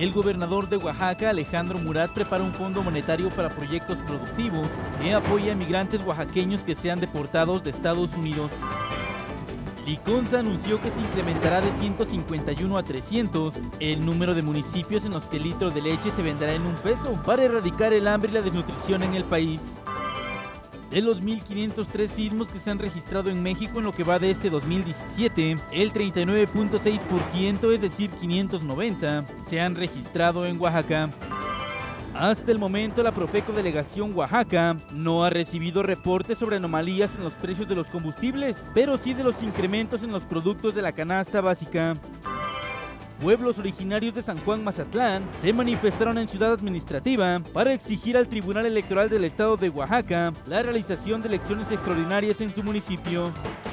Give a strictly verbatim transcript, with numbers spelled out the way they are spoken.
El gobernador de Oaxaca, Alejandro Murat, prepara un fondo monetario para proyectos productivos que apoya a migrantes oaxaqueños que sean deportados de Estados Unidos. Liconza anunció que se incrementará de ciento cincuenta y uno a trescientos el número de municipios en los que el litro de leche se venderá en un peso para erradicar el hambre y la desnutrición en el país. De los mil quinientos tres sismos que se han registrado en México en lo que va de este dos mil diecisiete, el treinta y nueve punto seis por ciento, es decir quinientos noventa, se han registrado en Oaxaca. Hasta el momento, la Profeco Delegación Oaxaca no ha recibido reportes sobre anomalías en los precios de los combustibles, pero sí de los incrementos en los productos de la canasta básica. Pueblos originarios de San Juan Mazatlán se manifestaron en Ciudad Administrativa para exigir al Tribunal Electoral del Estado de Oaxaca la realización de elecciones extraordinarias en su municipio.